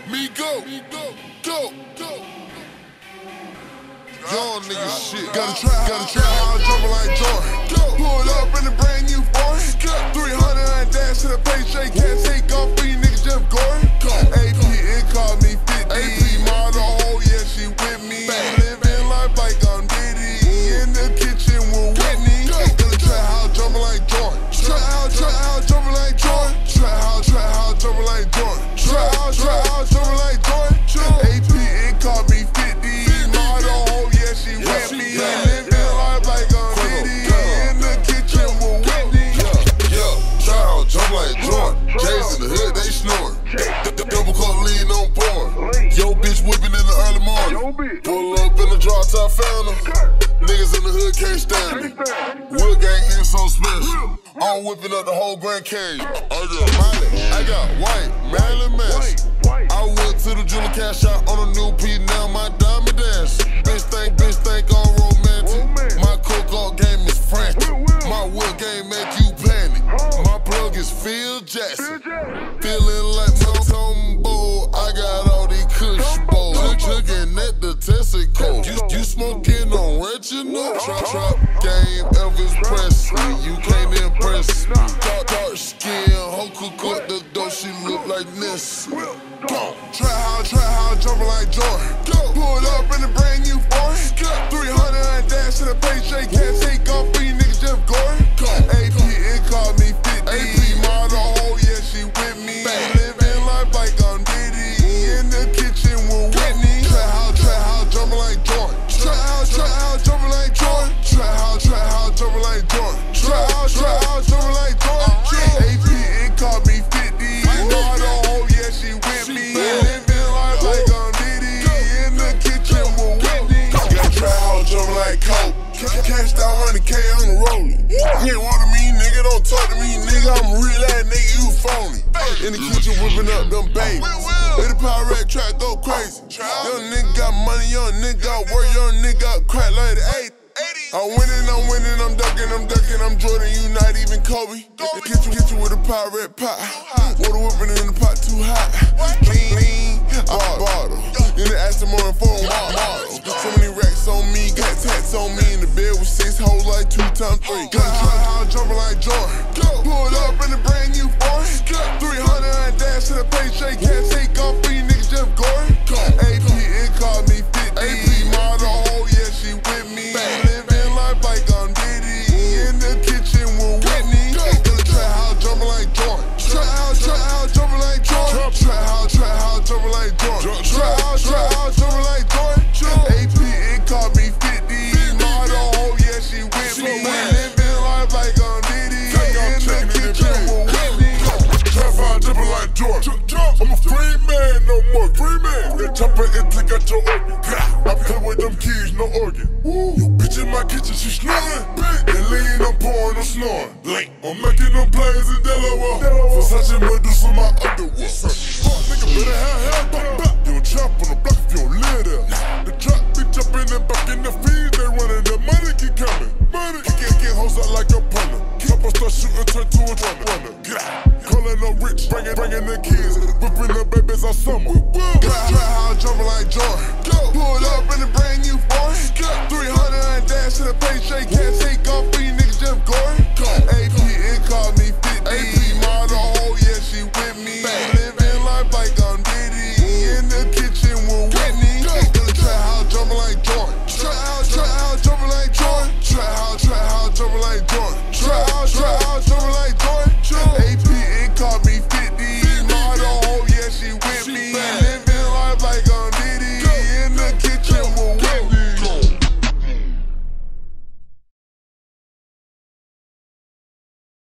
Me go. Young nigga shit. Gotta try how I'm jumping like Jordan. Pull up in a brand new foreign. 300 and dash to the paycheck. Can't take off for you niggas just Gordon. AP, it called me 50. AP model, oh yeah, she with me. Living life like I'm Diddy. In the kitchen with Whitney. Gotta try how I'm jumping like Jordan. Try how I'm jumping like Jordan. Try how I'm jumping like Jordan. Try how I'm jumping like Jordan. AP, it called me 50. She with me, living life like I'm Diddy. In the kitchen with Whitney. Try how jump like Jordan. J's in the hood, they snoring. Double cup lean on porn. Yo bitch whipping in the early morning. Pull up in the drop top, found them. Niggas in the hood can't stand me. Wood gang ain't so special. I'm whipping up the whole Grand Cage. I got Miley, I got white, Marilyn Manson. I went to the jeweler cash out on a new P, now my diamond dance. Bitch think I'm romantic. My coke game is frantic. My wood game make you panic. My plug is Phil Jackson. Feeling like Tombo, I got all these kush bowls. Looking at the testicle. You smoking on Reginald? Trap game, Elvis Presley. You can't impress me. Dark skin, hoe cook the dough, she look like Nessie. Try how I'm jumping like Jordan. Pull up in a brand new foreign. 300 and dash to the paycheck. Can't take off for you niggas just Gordon. AP, it called me 50. AP model, oh yeah, she with me. Living life like I'm Diddy. In the kitchen with Whitney. Try how I'm jumping like Jordan. Try how I'm jumping like Jordan. Try how I'm jumping like Jordan. Try how I'm jumping like Jordan. AP, it called me 50. Model, oh yeah, she with me. Living life like I'm Diddy. In the kitchen with Whitney. Gotta try how I'm jumping like Coke. Cashed out 100K on the rolling. You ain't wanted me, nigga, don't talk to me, nigga. I'm a real ass nigga, you phony. In the kitchen whipping up them babies. Let the power red track go crazy. Young nigga got money, young nigga got work, young nigga got crack like the 80. I'm winning, I'm ducking, I'm Jordan, you not even Kobe. Get you with a pirate pot. Water whipping in the pot too hot. Lean, bottle. In the Aston Martin for a model. So many racks on me, got tats on me. In the bed with 6 hoes like 2 times 3. Gotta try how I'm jumping like Jordan. Pull up in a brand new foreign. 300 and dash to the paycheck. Can't take off for you niggas just Gordon. AP, it called me 50. AP model, oh yeah, she with me. Living life like I'm Diddy. In the kitchen with Whitney. Gotta try how I'm jumping like Jordan. Try how I'm jumping like Jordan. Try how I'm jumping like Jordan. Try how I'm jumping like Jordan. AP, it called me 50. Model, oh yeah, she with me. Living life like I'm Diddy. In the kitchen with Whitney. Try how I'm jumping like Jordan. I'm a free man, no more. Free man. That chopper and take out your organ. I play with them keys, no organ. Yo, bitch in my kitchen, she snoring. And lean, I'm pouring, I'm snoring. I'm making them plays in Delaware. Versace Medusa, my underwear. Nigga better have help. You don't chop on the block if you don't live there. The trap be jumping and back in the feed, they running. The money keep coming. Money get hoes out like a punter. Couple start shooting, turn to a runner. Calling up rich, bringing the kids, whipping the babies all summer. Try how I'm jumping like Jordan. Pull up in a brand new foreign.